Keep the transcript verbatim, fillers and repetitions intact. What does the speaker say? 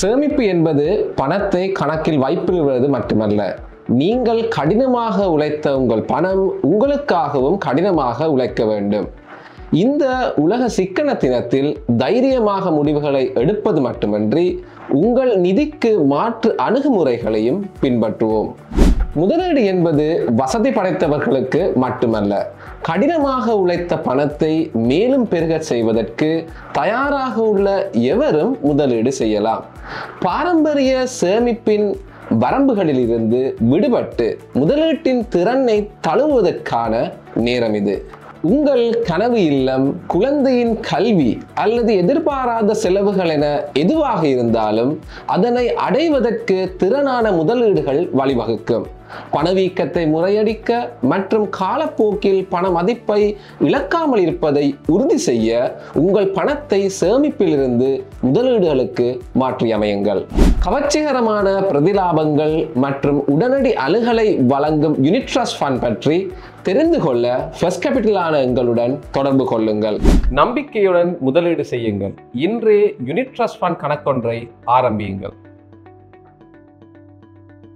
சேமிப்பு என்பது பணத்தை கணக்கில் வைப்பிடுவது மட்டுமல்ல. நீங்கள் கடினமாக உழைத்த உங்கள் பணம் உங்களுக்காகவும் கடினமாக உழைக்க வேண்டும். இந்த உலக சிக்கன தினத்தில் தைரியமாக முடிவுகளை எடுப்பது மட்டுமன்றி உங்கள் நிதிக்கு மாற்று அணுகுமுறைகளையும் பின்பற்றுவோம். முதலீடு என்பது வசதி படைத்தவர்களுக்கு மட்டுமல்ல, கடினமாக உழைத்த பணத்தை மேலும் பெருக செய்வதற்கு தயாராக உள்ள எவரும் முதலீடு செய்யலாம். பாரம்பரிய சேமிப்பின் வரம்புகளில் இருந்து விடுபட்டு முதலீட்டின் திறனை தழுவுவதற்கான நேரம் இது. உங்கள் கனவு இல்லம், குழந்தையின் கல்வி அல்லது எதிர்பாராத செலவுகள் என எதுவாக இருந்தாலும் அதனை அடைவதற்கு திறனான முதலீடுகள் வழிவகுக்கும். பணவீக்கத்தை முறையடிக்க மற்றும் காலப்போக்கில் பண மதிப்பை இழக்காமல் இருப்பதை உறுதி செய்ய உங்கள் பணத்தை சேமிப்பிலிருந்து முதலீடுகளுக்கு மாற்றி அமையுங்கள். கவர்ச்சிகரமான பிரதிலாபங்கள் மற்றும் உடனடி அணுகலை வழங்கும் யூனிட் ட்ரஸ்ட் ஃபண்ட் பற்றி தெரிந்து கொள்ள ஃபர்ஸ்ட் கேபிட்டலான எங்களுடன் தொடர்பு கொள்ளுங்கள். நம்பிக்கையுடன் முதலீடு செய்யுங்கள். இன்றே யூனிட் ட்ரஸ்ட் ஃபண்ட் கணக்கொன்றை ஆரம்பியுங்கள்.